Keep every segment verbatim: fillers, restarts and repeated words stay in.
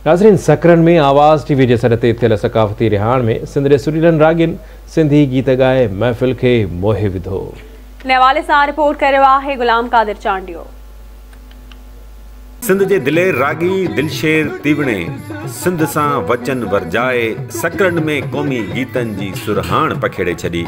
नाज़रीन, सकरन में आवाज़ टीवी जे सर ते थियल सकाफ़ती रिहाण में सिंध जे सुरीलनि रागिन सिंधी गीत ॻाए महफ़िल खे मोहे विधो। इन हवाले सां रिपोर्ट करियो आहे गुलाम कादिर चांडियो। सिंध जे दिलेर रागी दिलशेर तीवणे सिंध सां वचन वरजाए सकरन में क़ौमी गीतनि जी सुरहाण पखेड़े छॾी।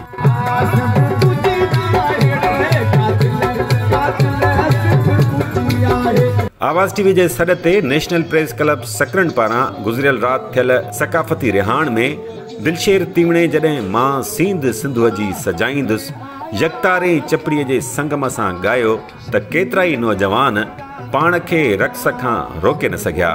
आवाज़ टीवी जे सॾ ते नेशनल प्रेस क्लब सकरन पारां गुज़रियल राति थियल सकाफ़ती रिहाण में दिलशेर तीवणे जॾहिं मां सींद सिंधुअ जी सजाईंदुसि यकतारे चपड़ीअ जे संगम सां ॻायो त केतिरा ई नौजवान पाण खे रक़्स खां रोके न सघिया।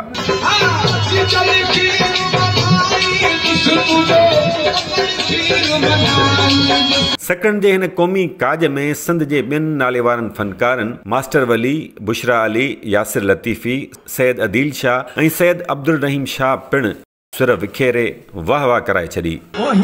सकरन जे हिन क़ौमी काज में सिंध जे ॿियनि नाले वारनि फनकारनि मास्टर वली, बुशरा अली, यासिर लतीफ़ी, सैयद अदील शाह ऐं सैयद अब्दुल रहीम शाह पिणु सुर विखेरे वाह वाह कराए छॾी।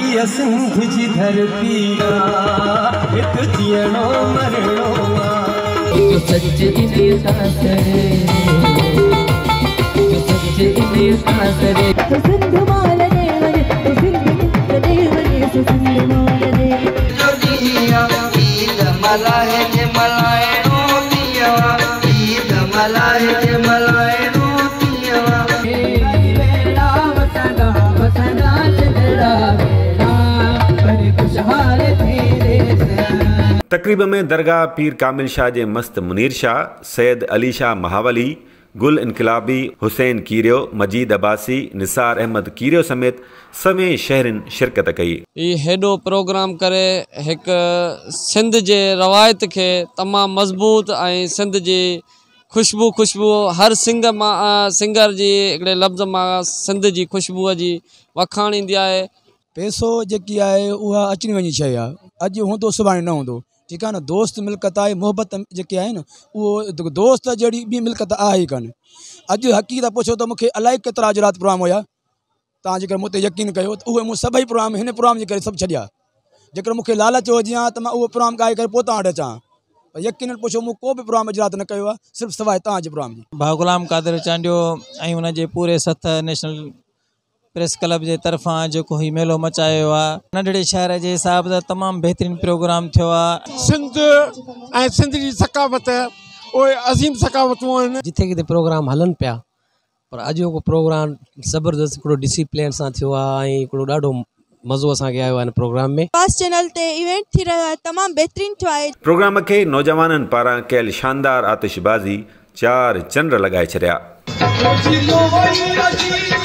तकरीब में दरगाह पीर कामिल शाह जे मस्त मुनीर शाह, सैयद अली शाह महावली, गुल इनकलाबी, हुसैन कीरियो, मजीद अब्बासी, निसार अहमद कीरियो समेत समें शहरनि शिरकत कई। ई हेॾो प्रोग्राम करे हिकु सिंध जे रवायत खे तमामु मज़बूत ऐं सिंध जी खुशबू खुशबू हर सिंग मां सिंगर जी हिकिड़े लफ़्ज़ मां सिंध जी खुशबूअ जी वखाण ईंदी आहे। पैसो जेकी आहे उहा अचणी वञी शइ आहे, अॼु हूंदो सुभाणे न हूंदो, ठीकु आहे न। दोस्त मिल्कत आहे, मोहबत जेकी आहे न उहो दोस्त जहिड़ी ॿी मिल्कत आहे ई कान। अॼु हक़ीक़त पुछो त मूंखे अलाए केतिरा अॼु राति प्रोग्राम हुया, तव्हां जेकर मूं ते यकीन कयो त उहे मूं सभई प्रोग्राम हिन प्रोग्राम जे करे सभु छॾिया। जेकर मूंखे लालच हुजे हा त मां उहो प्रोग्राम ॻाए करे पोइ तव्हां वटि अचां, यकीन पुछो मूं को बि प्रोग्राम अॼु राति न कयो आहे, सिर्फ़ु सवाइ तव्हांजे प्रोग्राम जी। भाउ गुलाम कादिर चांडियो ऐं हुनजे पूरे सथ नेशनल प्रेस क्लब जे तरफ़ां जेको ही मेलो मचायो आहे, नंढड़े शहर जे हिसाब सां तमामु बहितरीनु प्रोग्राम थियो आहे। सिंध ऐं सिंध जी सकाफ़त उहे अज़ीम सकाफ़तूं आहिनि। जिथे किथे प्रोग्राम हलनि पिया, पर अॼु को प्रोग्राम ज़बरदस्त हिकिड़ो डिसिप्लिन सां थियो आहे ऐं हिकिड़ो ॾाढो मज़ो असांखे आयो आहे हिन प्रोग्राम में। फास्ट चैनल ते इवेंट थी रहियो आहे, तमामु बहितरीनु थियो आहे। प्रोग्राम खे नौजवाननि पारां कयल शानदार आतिशबाज़ी चार चंड लॻाए छॾिया।